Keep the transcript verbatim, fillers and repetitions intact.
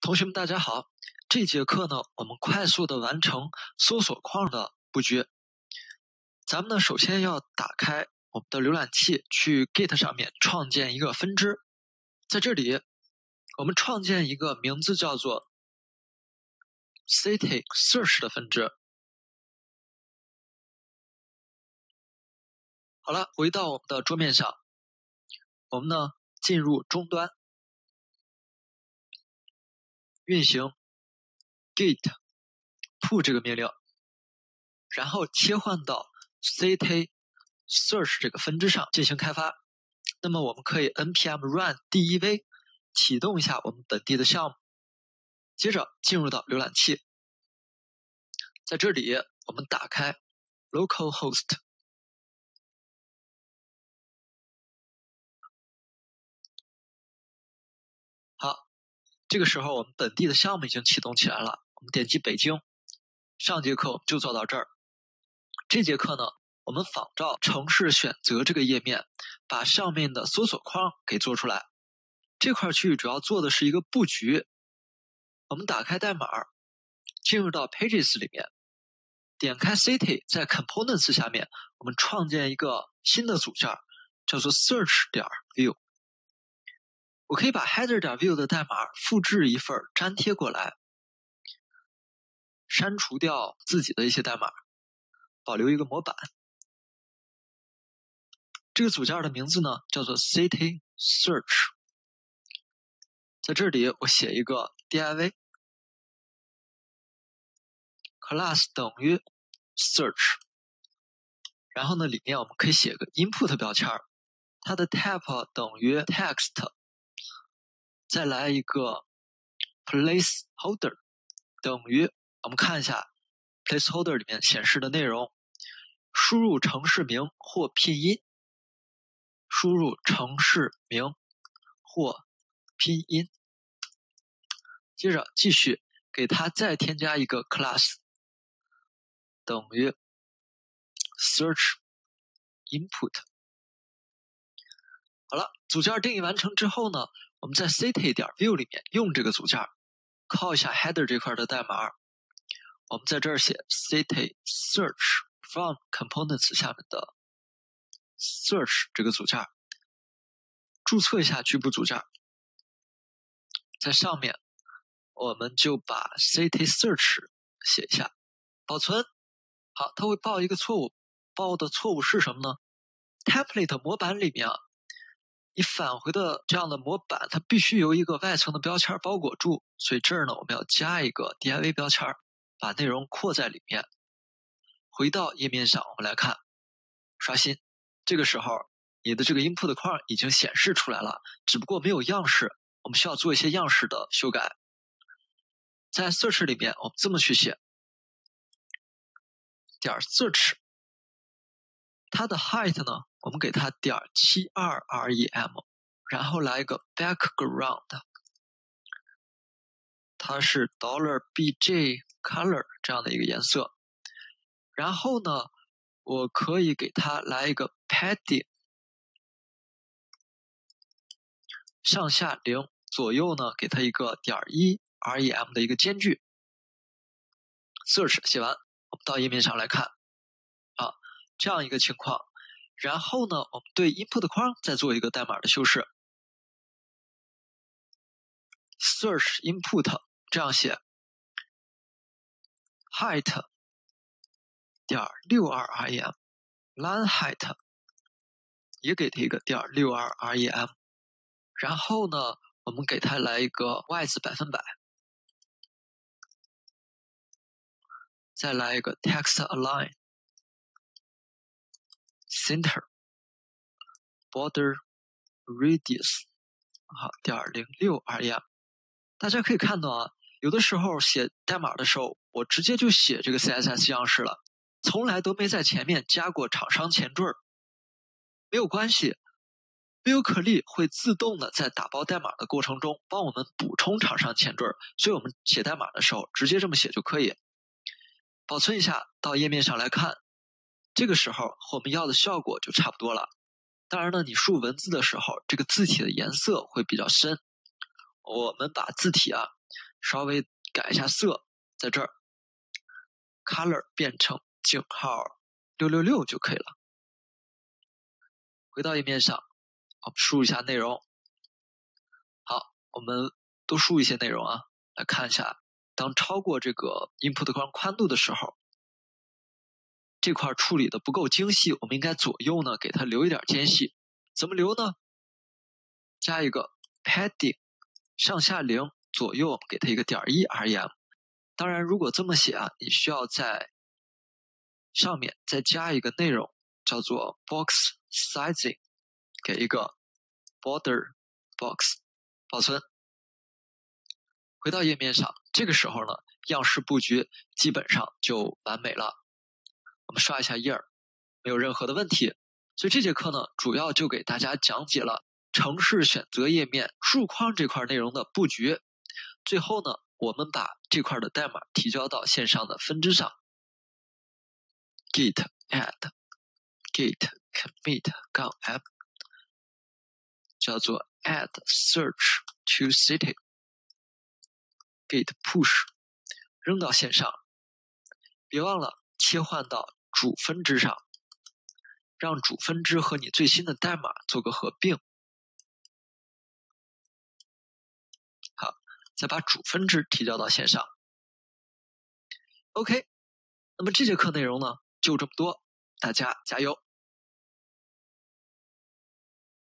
同学们大家好，这节课呢，我们快速的完成搜索框的布局。咱们呢，首先要打开我们的浏览器，去 Git 上面创建一个分支。在这里，我们创建一个名字叫做 City Search 的分支。好了，回到我们的桌面上，我们呢进入终端，运行 git pull 这个命令，然后切换到 City Search 这个分支上进行开发。那么我们可以 npm run dev 启动一下我们本地的项目，接着进入到浏览器，在这里我们打开 localhost。好，这个时候我们本地的项目已经启动起来了，我们点击北京。上节课我们就做到这儿。这节课呢，我们仿照城市选择这个页面，把上面的搜索框给做出来。这块区域主要做的是一个布局。我们打开代码，进入到 Pages 里面，点开 City， 在 Components 下面，我们创建一个新的组件，叫做 Search.view。我可以把 header.view 的代码复制一份粘贴过来，删除掉自己的一些代码，保留一个模板。这个组件的名字呢叫做 City Search。在这里我写一个 div class 等于 search， 然后呢里面我们可以写个 input 标签，它的 type 等于 text， 再来一个 placeholder 等于，我们看一下 placeholder 里面显示的内容，输入城市名或拼音，输入城市名或拼音，接着继续给它再添加一个 class 等于 search input。 好了，组件定义完成之后呢，我们在 city.view 里面用这个组件 call 一下 header 这块的代码，我们在这儿写 city search from components 下面的 search 这个组件，注册一下局部组件，在上面我们就把 city search 写一下，保存。好，它会报一个错误，报的错误是什么呢？ template 模板里面啊，你返回的这样的模板，它必须由一个外层的标签包裹住，所以这儿呢我们要加一个 div 标签，把内容括在里面。回到页面上，我们来看，刷新，这个时候你的这个 input 框已经显示出来了，只不过没有样式，我们需要做一些样式的修改。在 search 里面我们这么去写，点 search， 它的 height 呢我们给它点七二 rem， 然后来一个 background， 它是 $bj color 这样的一个颜色。然后呢我可以给它来一个 padding， 上下零，左右呢给它一个点一 rem 的一个间距。 search 写完，我们到页面上来看啊，这样一个情况。然后呢我们对 input 框再做一个代码的修饰， search input 这样写 height 点六二 rem， line height 也给它一个点六二 rem， 然后呢我们给它来一个 width 百分百，再来一个 text align center border radius 好点零六 rem。 大家可以看到啊，有的时候写代码的时候我直接就写这个 C S S 样式了，从来都没在前面加过厂商前缀。没有关系， Vue 可力会自动的在打包代码的过程中帮我们补充厂商前缀，所以我们写代码的时候直接这么写就可以。保存一下，到页面上来看，这个时候和我们要的效果就差不多了。当然呢，你输入文字的时候，这个字体的颜色会比较深，我们把字体啊稍微改一下色，在这儿 color 变成井号六六六就可以了。回到页面上，我们输入一下内容。好，我们多输一些内容啊，来看一下，当超过这个 input 框宽度的时候，这块处理的不够精细，我们应该左右呢给它留一点间隙。怎么留呢？加一个 padding 上下零，左右给它一个点一 rem。当然，如果这么写啊，你需要在上面再加一个内容，叫做 box sizing， 给一个 border box， 保存。回到页面上，这个时候呢，样式布局基本上就完美了。我们刷一下页儿，没有任何的问题。所以这节课呢，主要就给大家讲解了程式选择页面竖框这块内容的布局。最后呢，我们把这块的代码提交到线上的分支上 ，git add git commit 杠 app， 叫做 add search to city git push， 扔到线上。别忘了切换到主分支上，让主分支和你最新的代码做个合并。好，再把主分支提交到线上。OK， 那么这节课内容呢就这么多，大家加油！